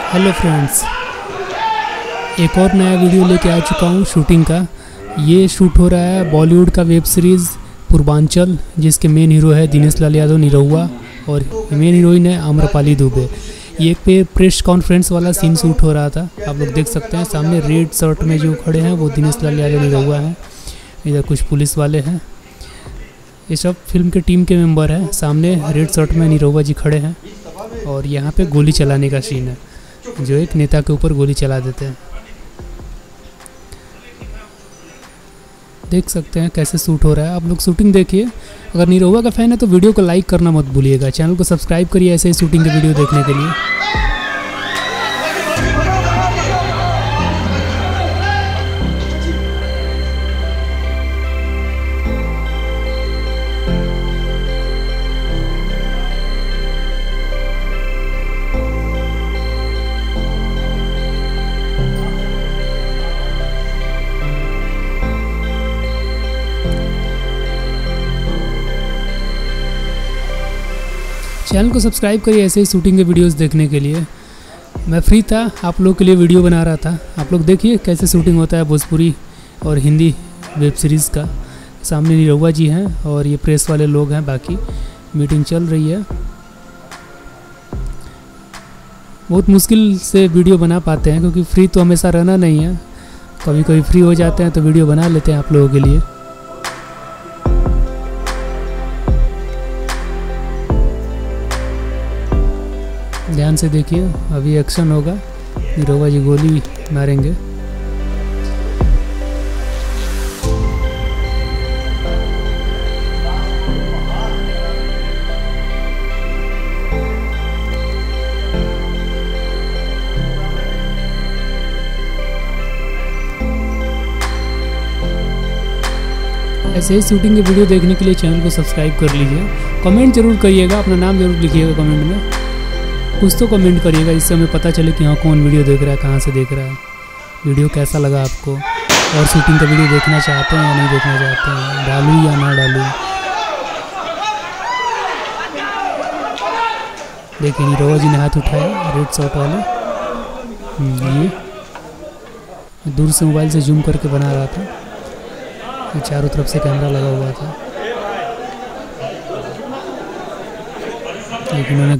Hello friends, एक और नया वीडियो लेके आ चुका हूँ शूटिंग का। ये शूट हो रहा है बॉलीवुड का वेब सीरीज़ पूर्वांचल, जिसके मेन हीरो है दिनेश लाल यादव निरहुआ और मेन हीरोइन है आम्रपाली दुबे। ये एक प्रेस कॉन्फ्रेंस वाला सीन शूट हो रहा था। आप लोग देख सकते हैं सामने रेड शर्ट में जो खड़े हैं वो दिनेश लाल यादव निरहुआ हैं। इधर कुछ पुलिस वाले हैं। ये सब फिल्म के टीम के मेंबर हैं। सामने रेड शर्ट में निरहुआ जी खड़े हैं और यहाँ पे गोली चलाने का सीन है, जो एक नेता के ऊपर गोली चला देते हैं। देख सकते हैं कैसे शूट हो रहा है। आप लोग शूटिंग देखिए। अगर निरहुआ का फैन है तो वीडियो को लाइक करना मत भूलिएगा। चैनल को सब्सक्राइब करिए ऐसे ही शूटिंग के वीडियो देखने के लिए। चैनल को सब्सक्राइब करिए ऐसे ही शूटिंग के वीडियोस देखने के लिए। मैं फ्री था, आप लोग के लिए वीडियो बना रहा था। आप लोग देखिए कैसे शूटिंग होता है भोजपुरी और हिंदी वेब सीरीज़ का। सामने निरहुआ जी हैं और ये प्रेस वाले लोग हैं। बाकी मीटिंग चल रही है। बहुत मुश्किल से वीडियो बना पाते हैं क्योंकि फ्री तो हमेशा रहना नहीं है। कभी कभी फ्री हो जाते हैं तो वीडियो बना लेते हैं आप लोगों के लिए। ध्यान से देखिए, अभी एक्शन होगा। निरहुआ जी गोली मारेंगे। ऐसे ही शूटिंग के वीडियो देखने के लिए चैनल को सब्सक्राइब कर लीजिए। कमेंट जरूर करिएगा, अपना नाम जरूर लिखिएगा कमेंट में। कुछ तो कमेंट करिएगा, इससे हमें पता चले कि हाँ कौन वीडियो देख रहा है, कहाँ से देख रहा है। वीडियो कैसा लगा आपको, और शूटिंग का वीडियो देखना चाहते हैं या नहीं देखना चाहते हैं, डालूँ या ना डालूँ। देखिए निरहुआ जी ने हाथ उठाया रेड शर्ट वाले। ये दूर से मोबाइल से जूम करके बना रहा था। ये चारों तरफ से कैमरा लगा हुआ था, लेकिन उन्होंने